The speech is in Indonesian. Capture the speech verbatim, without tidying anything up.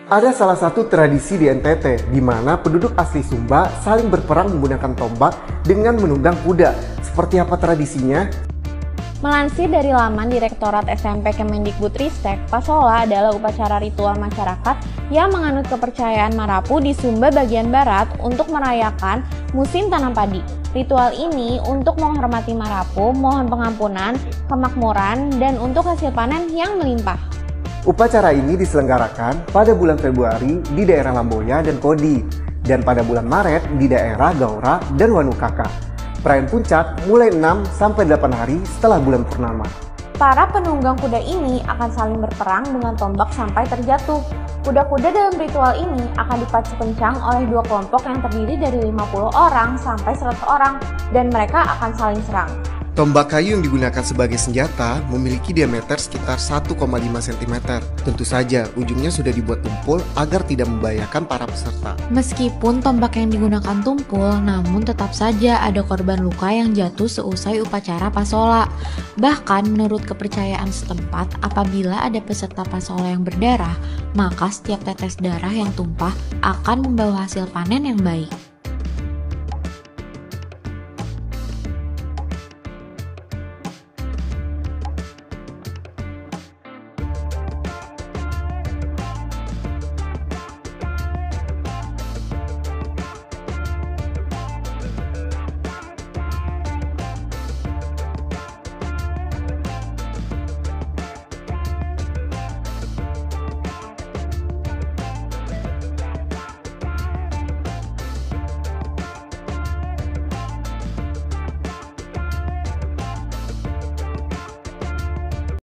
Ada salah satu tradisi di N T T di mana penduduk asli Sumba saling berperang menggunakan tombak dengan menunggang kuda. Seperti apa tradisinya? Melansir dari laman Direktorat S M P Kemendikbudristek, Pasola adalah upacara ritual masyarakat yang menganut kepercayaan Marapu di Sumba bagian barat untuk merayakan musim tanam padi. Ritual ini untuk menghormati Marapu, mohon pengampunan, kemakmuran, dan untuk hasil panen yang melimpah. Upacara ini diselenggarakan pada bulan Februari di daerah Lamboya dan Kodi, dan pada bulan Maret di daerah Gaura dan Wanukaka. Perayaan puncak mulai enam sampai delapan hari setelah bulan purnama. Para penunggang kuda ini akan saling berperang dengan tombak sampai terjatuh. Kuda-kuda dalam ritual ini akan dipacu kencang oleh dua kelompok yang terdiri dari lima puluh orang sampai seratus orang, dan mereka akan saling serang. Tombak kayu yang digunakan sebagai senjata memiliki diameter sekitar satu koma lima sentimeter. Tentu saja ujungnya sudah dibuat tumpul agar tidak membahayakan para peserta. Meskipun tombak yang digunakan tumpul, namun tetap saja ada korban luka yang jatuh seusai upacara Pasola. Bahkan menurut kepercayaan setempat, apabila ada peserta Pasola yang berdarah, maka setiap tetes darah yang tumpah akan membawa hasil panen yang baik.